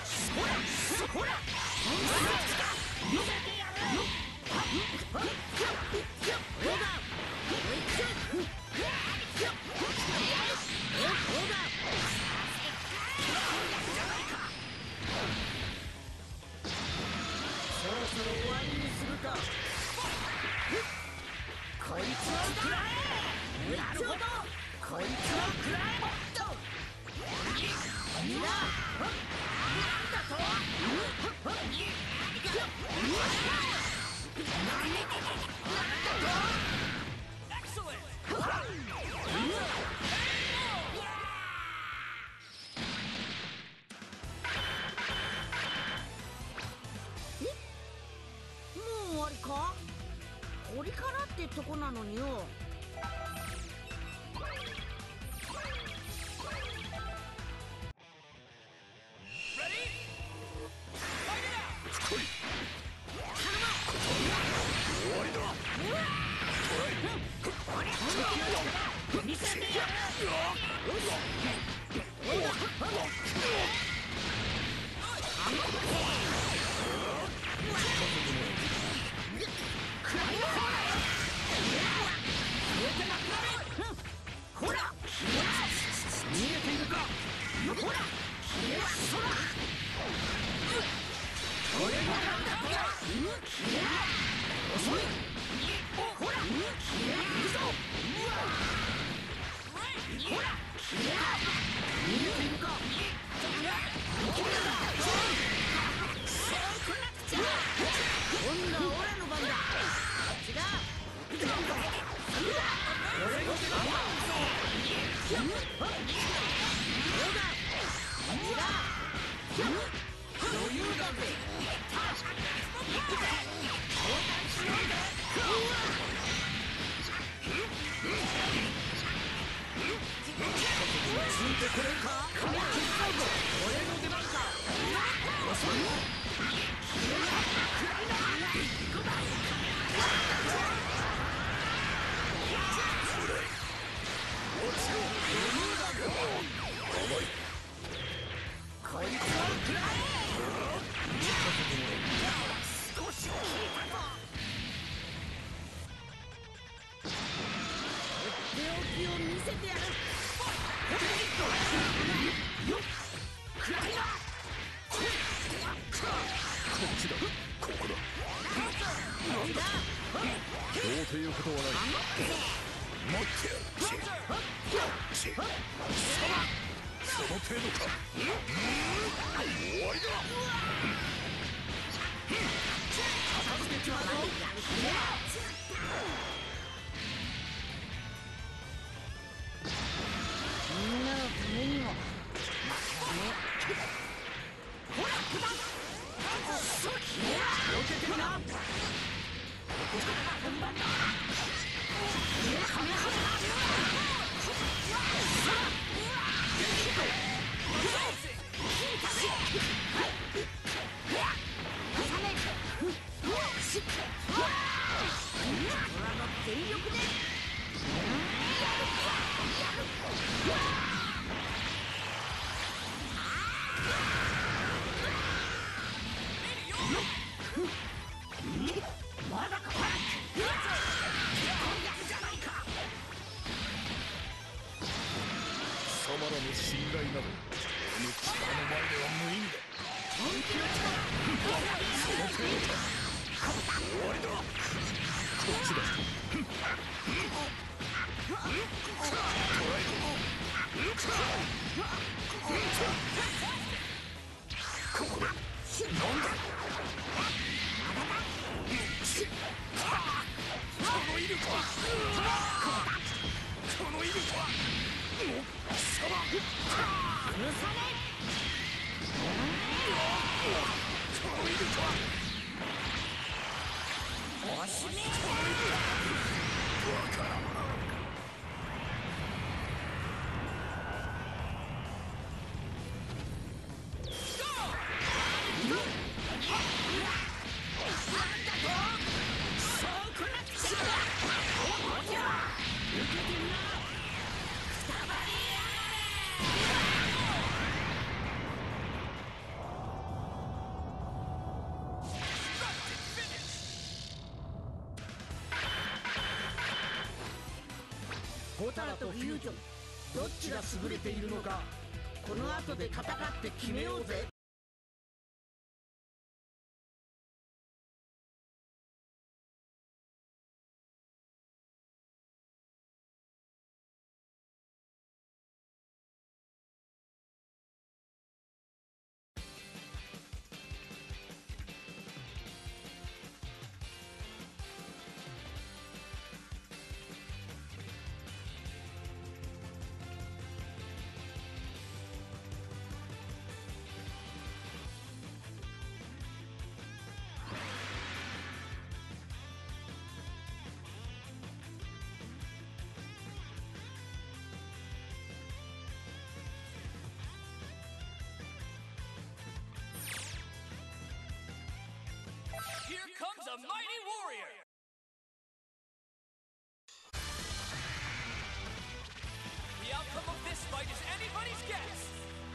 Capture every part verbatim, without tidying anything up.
これからってとこなのによ。 タラとフュージョン、どっちが優れているのか、この後で戦って決めようぜ。 Here comes a mighty warrior! The outcome of this fight is anybody's guess!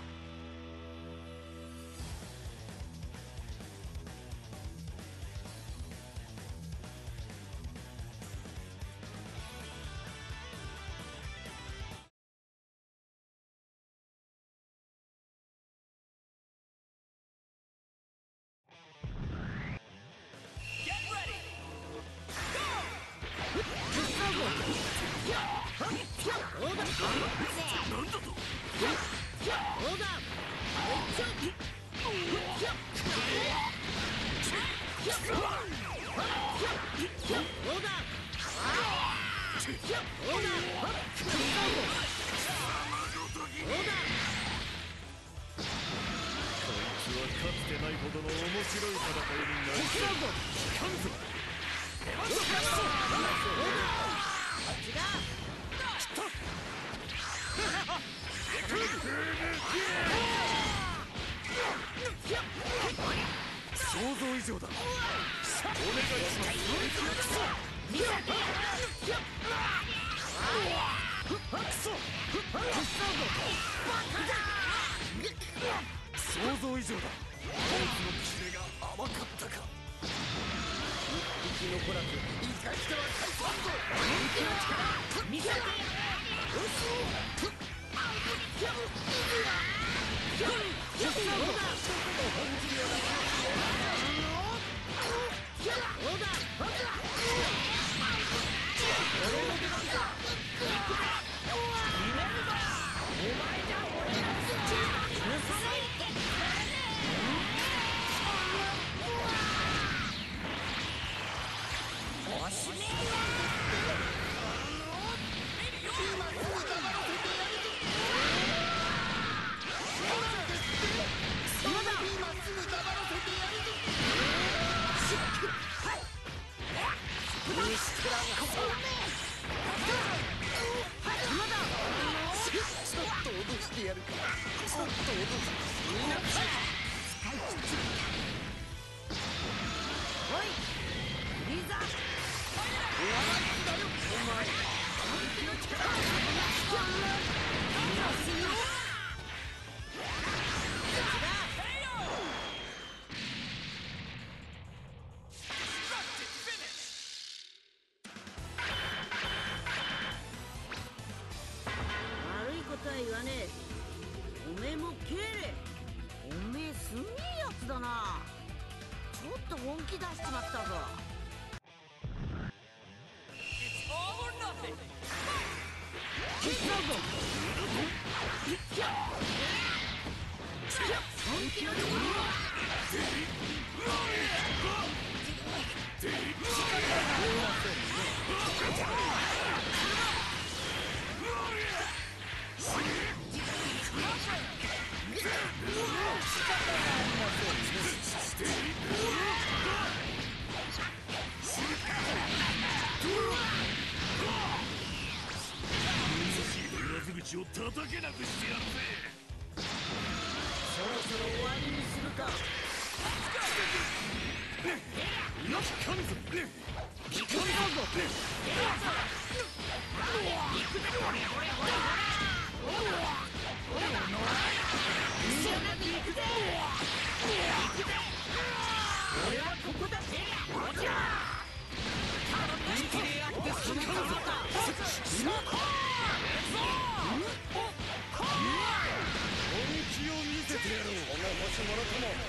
Get ready! Go! かつてないほどの面白い戦いになる。かんぞ。想像以上だ。お願いします。想像以上だ。コースのキレが甘かったか。生き残らず生かしては返さんぞ。本気の力見せて。よし。やるか。ちょっと脅す。みんな使い切っちゃった。おい、いざ。終わらんだよ、お前。本気の力。今すぐ。悪いことは言わねえ。おめえも敬礼。おめえすげえやつだな。ちょっと本気出しちまったぞ。 It's all or nothing. 本気の力。 口を叩けなくしてやるぜ。 そろそろ終わりにするか。 よし、神ぞ。 行くぞ。俺はここだ。 きれ合ってその顔だ。 本気を見せてやろう。この星もろとも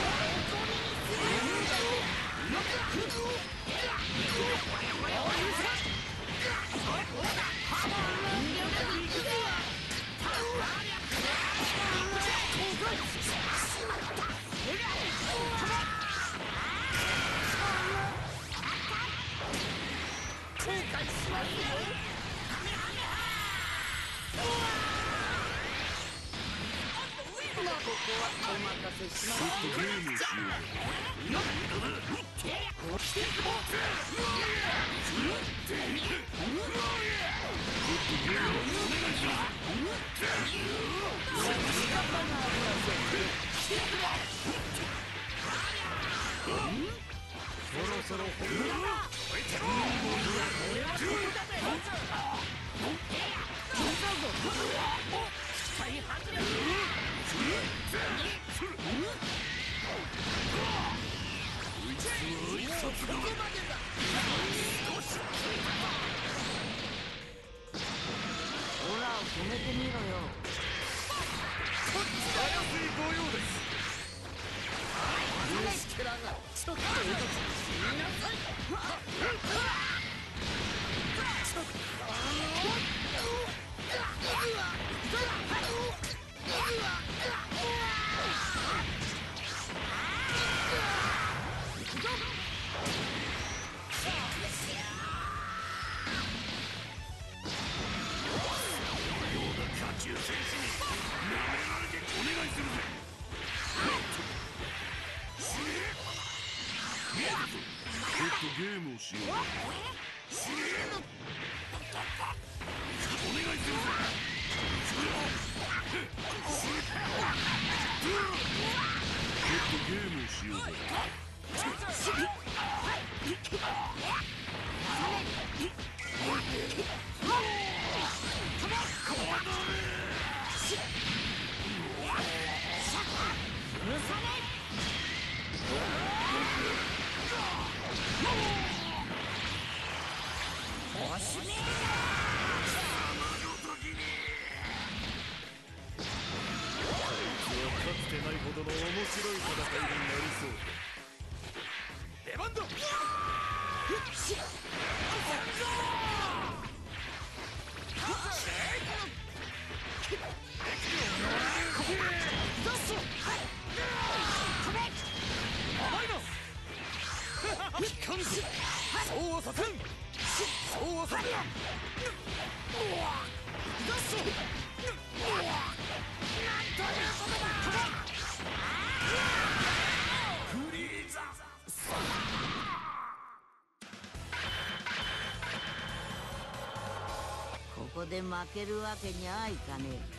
後悔しますよ。ここはお任せします。 ちょっとゲームをしよそろそろ本物ほら止めてみろよ。 たやすいご用です。 虫けらがちょっとおとつ死になさい。 下級戦士に舐められてお願いするぜ。ちょっとゲームをしよう。お願いするぜ。ちょっとゲームをしようぜ。かつてないほどの面白い戦いになりそうだ。出番だ。そうはさせん。そうはさせん。フリーザ。 ここで負けるわけにはいかねえ。